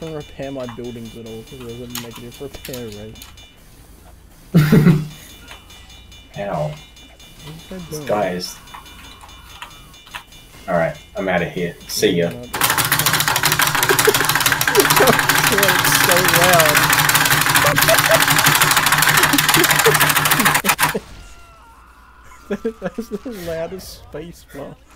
even repair my buildings at all because there's a negative repair rate. How? This guy is... Alright, I'm out of here. See ya. It's so loud. That's the loudest space bar.